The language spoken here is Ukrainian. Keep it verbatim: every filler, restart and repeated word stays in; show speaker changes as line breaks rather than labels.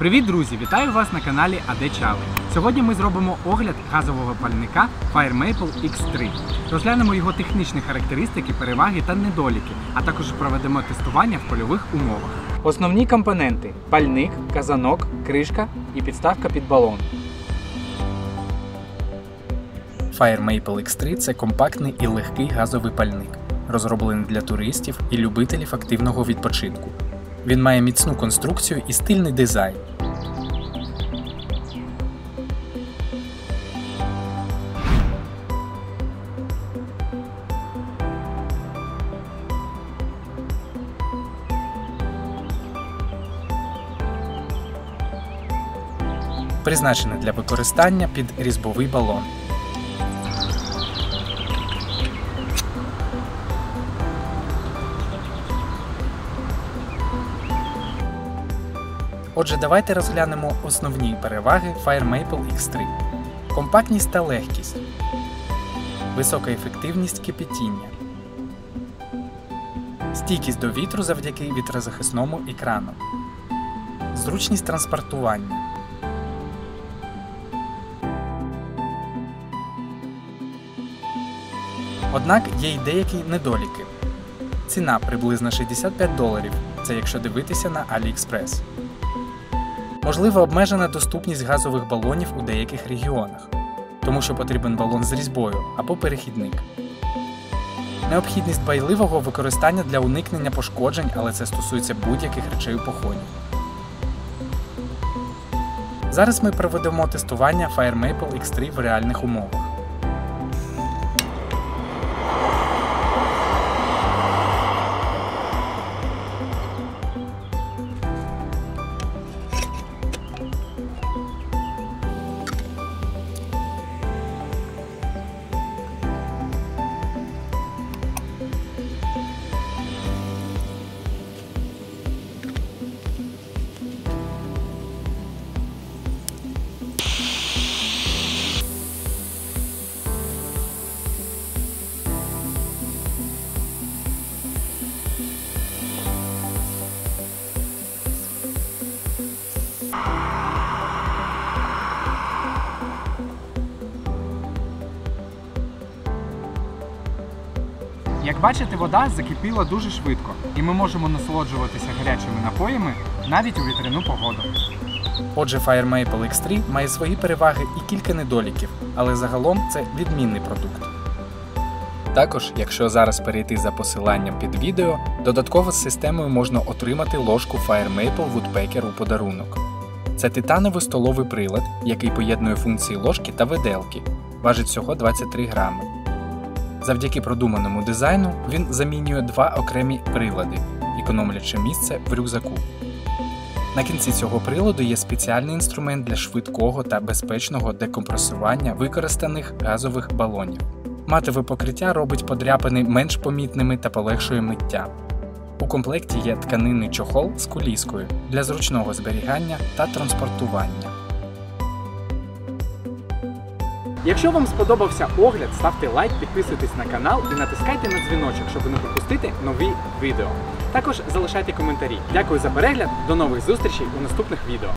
Привіт, друзі! Вітаю вас на каналі ей ді Challenge. Сьогодні ми зробимо огляд газового пальника Fire Maple ікс три. Розглянемо його технічні характеристики, переваги та недоліки, а також проведемо тестування в польових умовах. Основні компоненти – пальник, казанок, кришка і підставка під балон. Fire Maple ікс три – це компактний і легкий газовий пальник, розроблений для туристів і любителів активного відпочинку. Він має міцну конструкцію і стильний дизайн. Призначений для використання під різьбовий балон. Отже, давайте розглянемо основні переваги Fire Maple ікс три. Компактність та легкість. Висока ефективність кипятіння. Стійкість до вітру завдяки вітрозахисному екрану. Зручність транспортування. Однак є й деякі недоліки. Ціна приблизно шістдесят п'ять доларів, це якщо дивитися на AliExpress. Можлива обмежена доступність газових балонів у деяких регіонах, тому що потрібен балон з різьбою або перехідник. Необхідність дбайливого використання для уникнення пошкоджень, але це стосується будь-яких речей у поході. Зараз ми проведемо тестування Fire Maple ікс три в реальних умовах. Як бачите, вода закипіла дуже швидко, і ми можемо насолоджуватися гарячими напоями навіть у вітряну погоду. Отже, Fire Maple ікс три має свої переваги і кілька недоліків, але загалом це відмінний продукт. Також, якщо зараз перейти за посиланням під відео, додатково з системою можна отримати ложку Fire Maple Woodpecker у подарунок. Це титановий столовий прилад, який поєднує функції ложки та виделки, важить всього двадцять три грами. Завдяки продуманому дизайну він замінює два окремі прилади, економлячи місце в рюкзаку. На кінці цього приладу є спеціальний інструмент для швидкого та безпечного декомпресування використаних газових балонів. Матове покриття робить подряпини менш помітними та полегшує миття. У комплекті є тканинний чохол з куліскою для зручного зберігання та транспортування. Якщо вам сподобався огляд, ставте лайк, підписуйтесь на канал і натискайте на дзвіночок, щоб не пропустити нові відео. Також залишайте коментарі. Дякую за перегляд, до нових зустрічей у наступних відео.